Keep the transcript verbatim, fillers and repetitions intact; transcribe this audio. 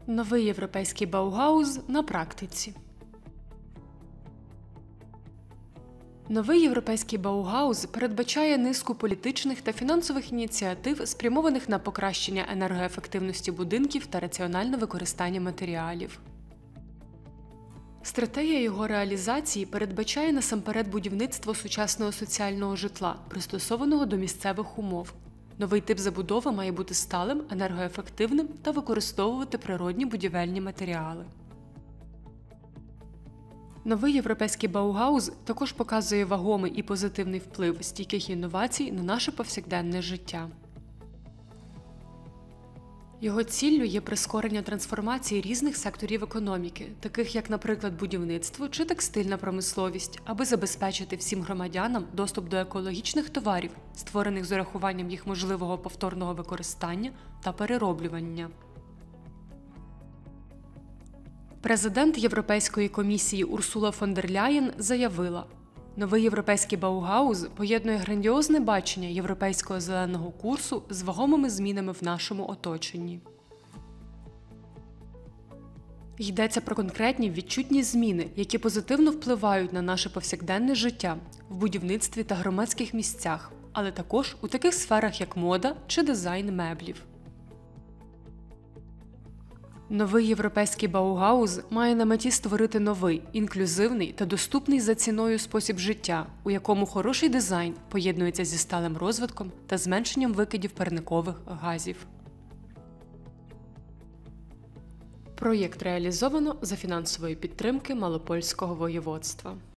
Новий європейський Баугауз на практиці. Новий європейський Баугауз передбачає низку політичних та фінансових ініціатив, спрямованих на покращення енергоефективності будинків та раціональне використання матеріалів. Стратегія його реалізації передбачає насамперед будівництво сучасного соціального житла, пристосованого до місцевих умов. Новий тип забудови має бути сталим, енергоефективним та використовувати природні будівельні матеріали. Новий європейський Баугауз також показує вагомий і позитивний вплив стійких інновацій на наше повсякденне життя. Його ціллю є прискорення трансформації різних секторів економіки, таких як, наприклад, будівництво чи текстильна промисловість, аби забезпечити всім громадянам доступ до екологічних товарів, створених з урахуванням їх можливого повторного використання та перероблювання. Президент Європейської комісії Урсула фон дер Ляєн заявила: «Новий європейський Баугауз поєднує грандіозне бачення європейського зеленого курсу з вагомими змінами в нашому оточенні». Йдеться про конкретні відчутні зміни, які позитивно впливають на наше повсякденне життя в будівництві та громадських місцях, але також у таких сферах, як мода чи дизайн меблів. Новий європейський Баугауз має на меті створити новий, інклюзивний та доступний за ціною спосіб життя, у якому хороший дизайн поєднується зі сталим розвитком та зменшенням викидів парникових газів. Проєкт реалізовано за фінансової підтримки Малопольського воєводства.